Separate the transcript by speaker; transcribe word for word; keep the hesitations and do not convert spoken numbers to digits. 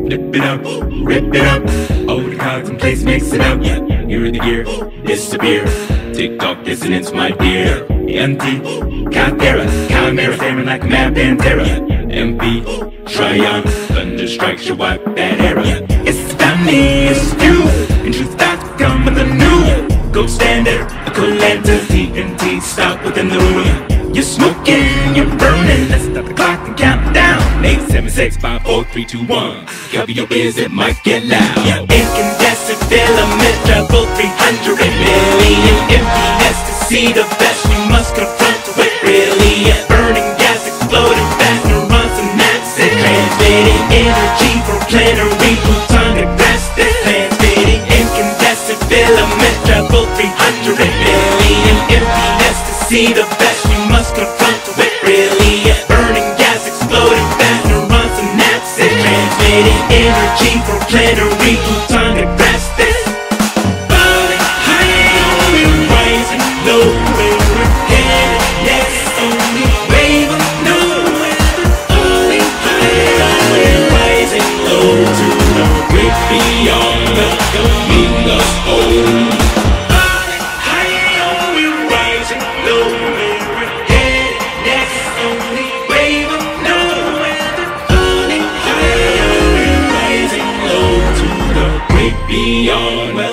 Speaker 1: Flip it up, rip it up. Hold the cogs in place, mix it up. Here in the gear, disappear. Tick-tock dissonance, my dear. Empty, Cathera, chimera staring like a mad Pantera. M P, Tryon, thunder strikes your wipe that era. It's the family, it's you, and truth that's become the new gold standard, a cool lantern, T N T stock within the room. You're smoking, you're burning, let's stop the clock and count down. Eight, seven, six, five, four, three, two, one. Cover your ears, it might get loud. Incandescent filament, travel three hundred million emptiness. To see the best, you must confront with brilliant. Burning gas, exploding fast, neurons synapses. Transmitting energy from plenary plutonic plastic. Transmitting incandescent filament, travel three hundred million emptiness. To see the best, you must confront with brilliant. Burning gas, exploding fast, neurons synapses. Transmitting energy from plenary plutonic plastic. Falling high, we're rising low, we're headed next, only wave of nowhere. Falling high, we're rising low to the great beyond the leaving us home. Falling high, we're rising low, we're headed next, only wave of nowhere. Falling high, we're rising low to the great beyond. Well,